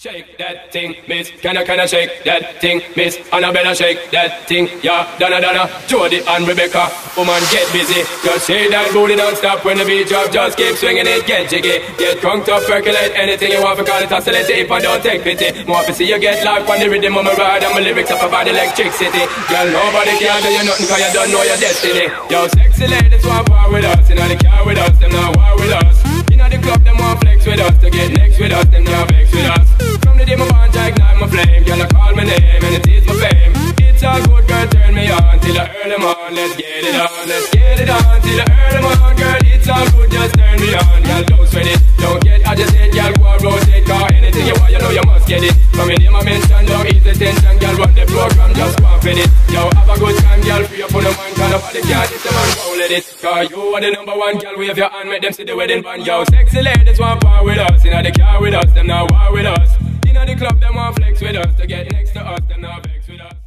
Shake that thing, miss. Can I shake that thing, miss? Annabella, shake that thing, yeah. Donna, Jody and Rebecca, woman, get busy. Just shake that booty non-stop when the beat drop. Just keep swinging it, get jiggy. Get crunked up, percolate anything you want for call it oscillate. If I don't take pity, more to see you get life on the rhythm of my ride. And my lyrics up about electricity. Girl, nobody can do you nothing cause you don't know your destiny. Yo, sexy ladies want war with us. You know they car with us, them not war with us. You know the club, them want flex with us. To get next with us, them not vex with us. From the day my bond, I ignite my flame. Girl, I call my name and it is my fame. It's all good, girl, turn me on till I early morn. Let's get it on, let's get it on till I early morn. Girl, it's all good, just turn me on. Girl, don't sweat it, don't get agitated. Girl, go and rotate, cause anything you want, you know you must get it. From your name I mention, don't ease the tension. Girl, run the program, just go and fit it. Yo, have a good time, girl, free up on the mind. Cause nobody can hit the man, don't let it. Cause you are the number one, girl, wave your hand, make them see the wedding band. Yo, sexy ladies want power with us. You know they car with us, them not war with us. You know the club, them want flex with us. To get next to us, them not vex with us.